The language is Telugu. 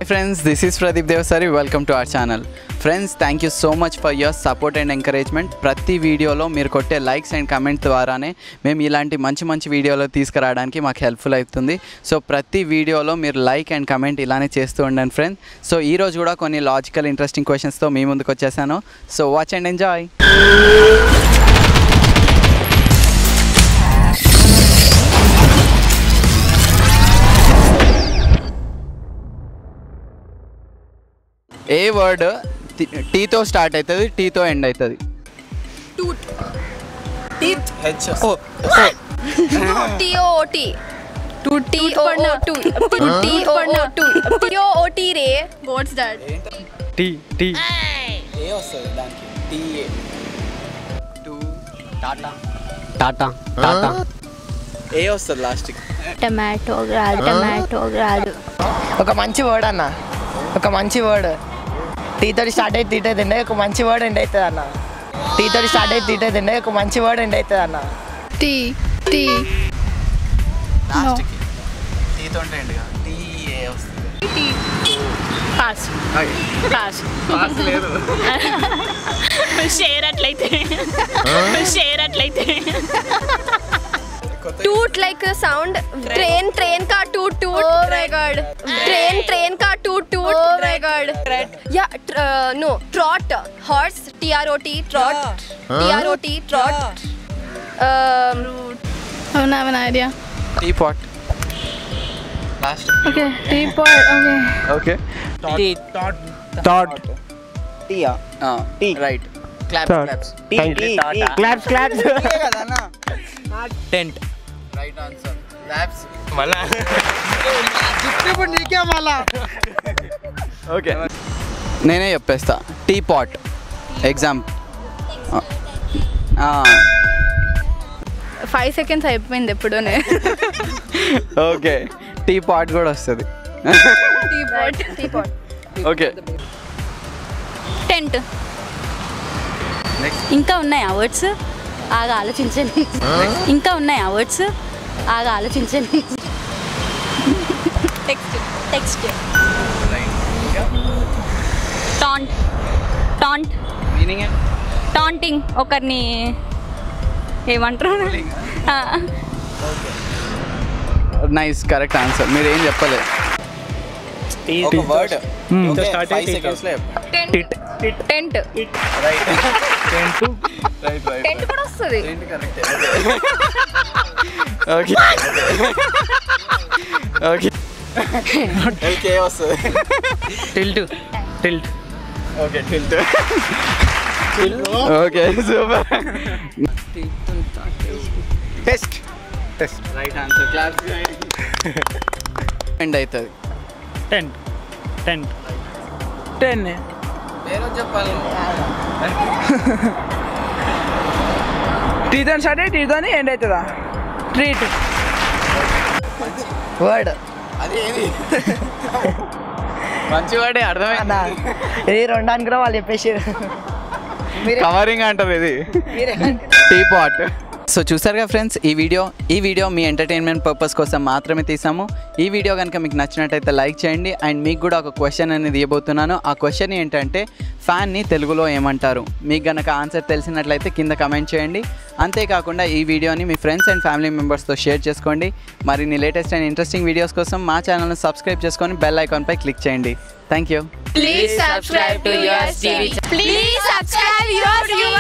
Hi friends, this is Pradeep Devasari. Welcome to our channel. Friends, thank you so much for your support and encouragement. ప్రతి వీడియోలో మీరు కొట్టే లైక్స్ అండ్ కమెంట్ ద్వారానే మేము ఇలాంటి మంచి వీడియోలు తీసుకురావడానికి మాకు హెల్ప్ఫుల్ అవుతుంది. సో ప్రతి వీడియోలో మీరు లైక్ అండ్ కమెంట్ ఇలానే చేస్తూ ఉండండి ఫ్రెండ్స్. సో ఈరోజు కూడా కొన్ని లాజికల్ ఇంట్రెస్టింగ్ క్వశ్చన్స్తో మీ ముందుకు వచ్చేసాను. So watch and enjoy. ఏ వర్డ్ టీతో స్టార్ట్ అవుతుంది, టీతో ఎండ్ అవుతుంది? What's that? టీ టీ ఏ వస్తుంది దానికి? టీ టు టాటా టాటా టాటా ఏ వస్తుంది లాస్ట్కి? టమాటో గ్రాడు. ఒక మంచి వర్డ్ అన్న, ఒక మంచి వర్డ్ టీతో స్టార్ట్ అయితే తీట తిండే ఒక మంచి వర్డ్ ఎండ్ అవుతుంది అన్న. టీతో స్టార్ట్ అయితే తీట తిండే ఒక మంచి వర్డ్ ఎండ్ అవుతుంది అన్న. టీ లాస్ట్కి టీతో ఎండ్గా టీ ఏ వస్తుంది? పాస్ లేదు. షేర్ అట్లయితే टूट like a sound. ट्रेन का टूट. Oh my god. ट्रेन का टूट. Oh my god. Yeah, no, trot. Horse, trot, trot. Trot. I don't have an idea. Teapot. Last. Okay, teapot. Okay. Tot. Tea. Tea. Right. Claps. Claps. Tent. Right answer. Claps. మళ్ళా ఇప్పుడు నీకే మళ్ళా. ఓకే, నేనే చెప్పేస్తా. Tea pot exam. 5 seconds అయిపోయింది ఎప్పుడోనే. ఓకే, టీ పాట్ కూడా వస్తుంది. టీపాట్. Okay, tent. ఇంకా ఉన్నాయా వర్డ్స్? ఆగా ఆలోచించండి. ఇంకా ఉన్నాయా వర్డ్స్? ఆగా ఆలోచించండి. టెక్స్ట్. టాంట్. మీనింగ్ టాంటింగ్, ఒకరిని ఏమంటారు? Nice, correct answer. మీరు ఏం చెప్పలేదు. ఒక వర్డ్ ఓకే, 5 seconds లో చెప్పండి. టెంట్. రైట్. రైట్. టెంట్ కూడా వస్తుంది. ఏంటి కరెక్ట్? ఓకే. ఓకే వస్తుంది. Tilt. Okay, tilt. Okay, super. Test. Right answer. Class end అవుతుంది. టెన్ పేరు చెప్పాలి. టీతో స్టార్ట్ అయ్యి టీతోని ఎండ్ అవుతుందా? Treat word. అది ఏది? మంచి వాడే, అర్థమైందా? ఇది రెండానికి కూడా వాళ్ళు చెప్పేసి కవరింగ్ అంటారు ఇది. Teapot. సో చూసారుగా ఫ్రెండ్స్, ఈ వీడియో మీ ఎంటర్టైన్మెంట్ పర్పస్ కోసం మాత్రమే తీసాము. ఈ వీడియో కనుక మీకు నచ్చినట్టయితే లైక్ చేయండి. అండ్ మీకు కూడా ఒక క్వశ్చన్ అనేది ఇవ్వబోతున్నాను. ఆ క్వశ్చన్ ఏంటంటే, ఫ్యాన్ని తెలుగులో ఏమంటారు? మీకు కనుక ఆన్సర్ తెలిసినట్లయితే కింద కమెంట్ చేయండి. అంతేకాకుండా ఈ వీడియోని మీ ఫ్రెండ్స్ అండ్ ఫ్యామిలీ మెంబర్స్తో షేర్ చేసుకోండి. మరిన్ని లేటెస్ట్ అండ్ ఇంట్రెస్టింగ్ వీడియోస్ కోసం మా ఛానల్ని సబ్స్క్రైబ్ చేసుకొని బెల్ ఐకాన్పై క్లిక్ చేయండి. Thank you. Please subscribe to your TV.